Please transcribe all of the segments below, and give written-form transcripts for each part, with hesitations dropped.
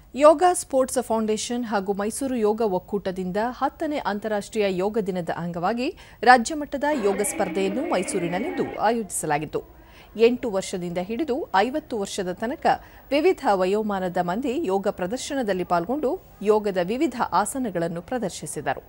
ಯೋಗ sports foundation ಹಾಗೂ ಮೈಸೂರು ಯೋಗ ಒಕ್ಕೂಟದಿಂದ 10ನೇ ಅಂತಾರಾಷ್ಟ್ರೀಯ ಯೋಗ ದಿನದ ಅಂಗವಾಗಿ ರಾಜ್ಯ ಮಟ್ಟದ ಯೋಗ ಸ್ಪರ್ಧೆಯನ್ನು ಮೈಸೂರಿನಲ್ಲಿಂದು ಆಯೋಜಿಸಲಾಗಿತ್ತು. 8 ವರ್ಷದಿಂದ ಹಿಡಿದು 50 ವರ್ಷದ ತನಕ ವಿವಿಧ ವಯೋಮಾನದ ಮಂದಿ ಯೋಗ ಪ್ರದರ್ಶನದಲ್ಲಿ ಪಾಲ್ಗೊಂಡು ಯೋಗದ ವಿವಿಧ ಆಸನಗಳನ್ನು ಪ್ರದರ್ಶಿಸಿದರು.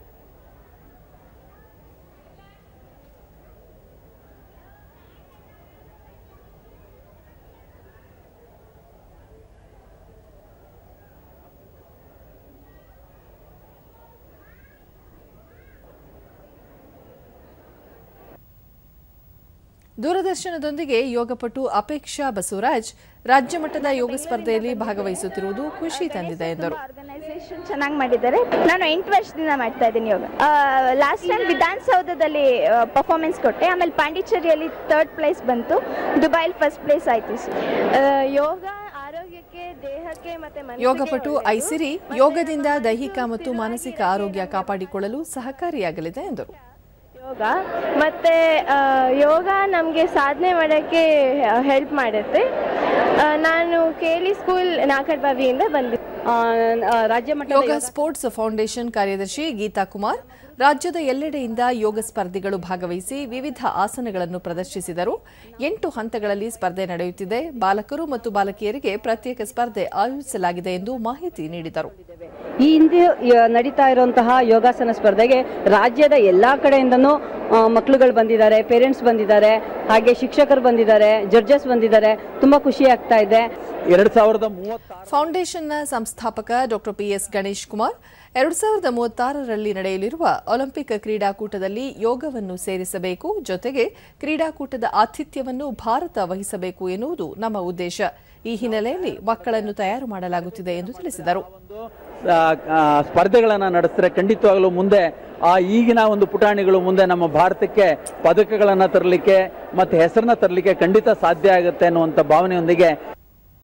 ದೂರದರ್ಶನದೊಂದಿಗೆ ಯೋಗಪಟು ಅಪೇಕ್ಷಾ ಬಸವರಾಜ್ ರಾಜ್ಯ ಮಟ್ಟದ ಯೋಗ ಸ್ಪರ್ಧೆಯಲ್ಲಿ ಭಾಗವಹಿಸುತ್ತಿರುವುದು ಖುಷಿ ತಂದಿದೆ ಎಂದರು. ಆರ್ಗನೈಸೇಷನ್ ಚೆನ್ನಾಗಿ ಮಾಡಿದ್ದಾರೆ. ನಾನು 8 ವರ್ಷದಿಂದ ಮಾಡ್ತಾ ಇದ್ದೀನಿ ಯೋಗ. ಲಾಸ್ಟ್ ಟೈಮ್ ವಿಧಾನಸೌಧದಲ್ಲಿ ಪರ್ಫಾರ್ಮೆನ್ಸ್ ಕೊಟ್ಟೆ. ಆಮೇಲೆ ಪಾಂಡಿಚೇರಿಯಲ್ಲಿ 3rd ಪ್ಲೇಸ್ ಬಂತು. ದುಬೈಲಿ 1st ಪ್ಲೇಸ್ ಆಯಿತು. ಯೋಗ ಆರೋಗ್ಯಕ್ಕೆ, ದೇಹಕ್ಕೆ ಮತ್ತೆ ಯೋಗಪಟು ಐಸಿರಿ ಯೋಗದಿಂದ ದೈಹಿಕ ಮತ್ತು ಮಾನಸಿಕ ಆರೋಗ್ಯ ಕಾಪಾಡಿಕೊಳ್ಳಲು ಸಹಕಾರಿಯಾಗಲಿದೆ ಎಂದರು. ಮತ್ತೆ ಯೋಗ ನಮಗೆ ಸಾಧನೆ ಮಾಡೋಕ್ಕೆ ಹೆಲ್ಪ್ ಮಾಡುತ್ತೆ. ನಾನು ಕೇಲಿ ಸ್ಕೂಲ್ ನಾಕಡ್ಬಾವಿಯಿಂದ ಬಂದಿದ್ದೆ. ರಾಜ್ಯ ಮಟ್ಟದ ಯೋಗ ಸ್ಪೋರ್ಟ್ಸ್ ಫೌಂಡೇಶನ್ ಕಾರ್ಯದರ್ಶಿ ಗೀತಾ ಕುಮಾರ್ ರಾಜ್ಯದ ಎಲ್ಲೆಡೆಯಿಂದ ಯೋಗ ಸ್ಪರ್ಧಿಗಳು ಭಾಗವಹಿಸಿ ವಿವಿಧ ಆಸನಗಳನ್ನು ಪ್ರದರ್ಶಿಸಿದರು. 8 ಹಂತಗಳಲ್ಲಿ ಸ್ಪರ್ಧೆ ನಡೆಯುತ್ತಿದೆ. ಬಾಲಕರು ಮತ್ತು ಬಾಲಕಿಯರಿಗೆ ಪ್ರತ್ಯೇಕ ಸ್ಪರ್ಧೆ ಆಯೋಜಿಸಲಾಗಿದೆ ಎಂದು ಮಾಹಿತಿ ನೀಡಿದರು. ಈ ಹಿಂದೆ ನಡೀತಾ ಇರುವಂತಹ ಯೋಗಾಸನ ಸ್ಪರ್ಧೆಗೆ ರಾಜ್ಯದ ಎಲ್ಲಾ ಕಡೆಯಿಂದನೂ ಮಕ್ಕಳುಗಳು ಬಂದಿದ್ದಾರೆ, ಪೇರೆಂಟ್ಸ್ ಬಂದಿದ್ದಾರೆ, ಹಾಗೆ ಶಿಕ್ಷಕರು ಬಂದಿದ್ದಾರೆ, ಜಡ್ಜಸ್ ಬಂದಿದ್ದಾರೆ. ತುಂಬಾ ಖುಷಿ ಆಗ್ತಾ ಇದೆ. 2030 ಫೌಂಡೇಶನ್ನ ಸಂಸ್ಥಾಪಕ ಡಾಕ್ಟರ್ PS ಗಣೇಶ್ ಕುಮಾರ್ 2036ರಲ್ಲಿ ನಡೆಯಲಿರುವ ಒಲಿಂಪಿಕ್ ಕ್ರೀಡಾಕೂಟದಲ್ಲಿ ಯೋಗವನ್ನು ಸೇರಿಸಬೇಕು, ಜೊತೆಗೆ ಕ್ರೀಡಾಕೂಟದ ಆತಿಥ್ಯವನ್ನು ಭಾರತ ವಹಿಸಬೇಕು ಎನ್ನುವುದು ನಮ್ಮ ಉದ್ದೇಶ. ಈ ಹಿನ್ನೆಲೆಯಲ್ಲಿ ಮಕ್ಕಳನ್ನು ತಯಾರು ಮಾಡಲಾಗುತ್ತಿದೆ ಎಂದು ತಿಳಿಸಿದರು. ಸ್ಪರ್ಧೆಗಳನ್ನು ನಡೆಸಿದ್ರೆ ಖಂಡಿತವಾಗಲೂ ಮುಂದೆ ಈಗಿನ ಒಂದು ಪುಟಾಣಿಗಳು ಮುಂದೆ ನಮ್ಮ ಭಾರತಕ್ಕೆ ಪದಕಗಳನ್ನು ತರಲಿಕ್ಕೆ ಮತ್ತು ಹೆಸರನ್ನ ತರಲಿಕ್ಕೆ ಖಂಡಿತ ಸಾಧ್ಯ ಆಗುತ್ತೆ ಅನ್ನುವಂಥ ಭಾವನೆಯೊಂದಿಗೆ